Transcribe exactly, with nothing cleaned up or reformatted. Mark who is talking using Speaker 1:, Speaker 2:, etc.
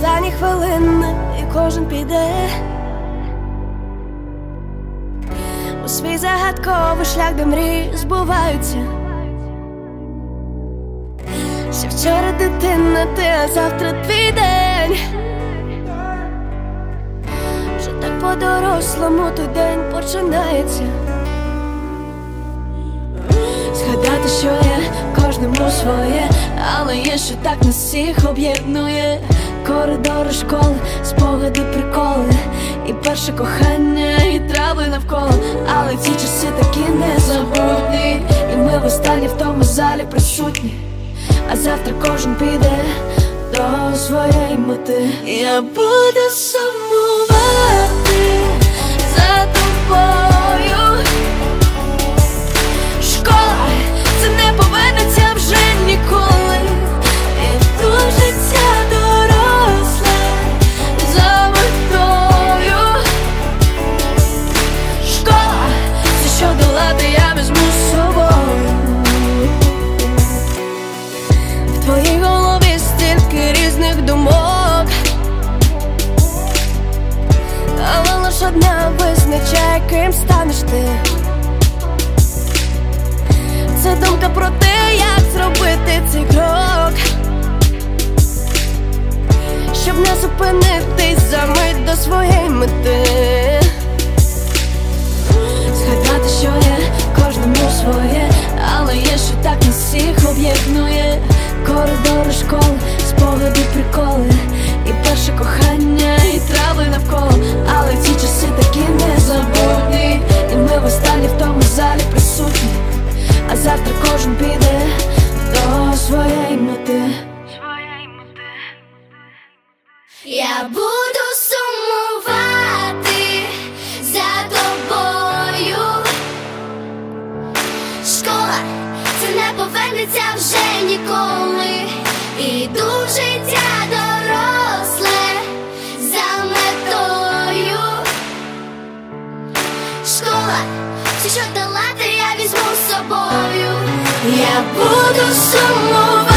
Speaker 1: останні хвилини, і кожен піде у свій загадковий шлях, де мрії збуваються. Ще вчора дитина ти, а завтра твій день. Вже так по-дорослому той день починається. Згадати, що є кожному своє, але є, що так нас всіх об'єднує. Коридори школи, спогади, приколи, і перше кохання, і трави навколо. Але ці часи такі незабутні, і ми востаннє в тому залі присутні. А завтра кожен піде до своєї мети. Я буду сумувати за тобою. Школа, це не повернеться вже ніколи. І тут життя доросле за метою. Школа, це що долати я візьму з собою. В твоїй голові стільки різних думок, але лиш одна визначає, ким станеш ти. Це думка про те, як зробити цей крок, щоб не зупинитись за мить до своєї мети. Згадати, що є кожному своє, але є, що так нас всіх об'єднує. Коридори школи, спогади, приколи, і перше кохання, і трави навколо. Але ці часи такі незабутні, і ми востаннє в тому залі присутні. А завтра кожен піде до своєї мети.
Speaker 2: Я буду сумувати за тобою. Школа, це не повернеться вже ніколи. Іду в життя доросле за метою. Школа, все, що долати, я візьму з собою. Я буду сумувати